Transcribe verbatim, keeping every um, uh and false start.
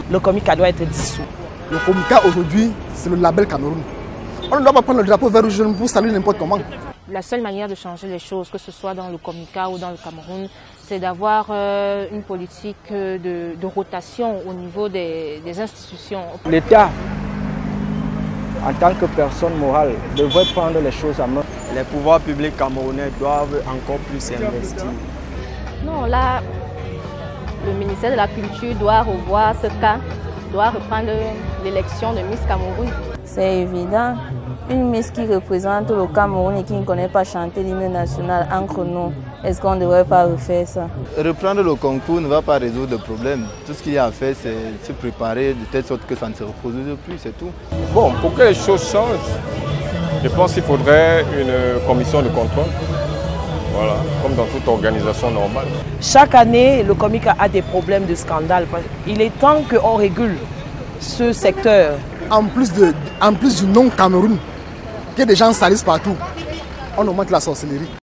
Le Comica doit être dissous. Le Comica aujourd'hui, c'est le label Cameroun. On ne doit pas prendre le drapeau vert ou jaune pour saluer n'importe comment. La seule manière de changer les choses, que ce soit dans le Comica ou dans le Cameroun, c'est d'avoir euh, une politique de, de rotation au niveau des, des institutions. L'État, en tant que personne morale, devrait prendre les choses à main. Les pouvoirs publics camerounais doivent encore plus investir. Non, là, le ministère de la Culture doit revoir ce cas, doit reprendre l'élection de Miss Cameroun. C'est évident. Une Miss qui représente le Cameroun et qui ne connaît pas chanter l'hymne national entre nous, est-ce qu'on ne devrait pas refaire ça? Reprendre le concours ne va pas résoudre le problème. Tout ce qu'il y a à faire, c'est se préparer de telle sorte que ça ne se reproduise plus, c'est tout. Bon, pour que les choses changent, je pense qu'il faudrait une commission de contrôle. Voilà, comme dans toute organisation normale. Chaque année, le Comica a des problèmes de scandale. Il est temps qu'on régule ce secteur. En plus, de, en plus du nom Cameroun, que des gens salissent partout, on augmente la sorcellerie.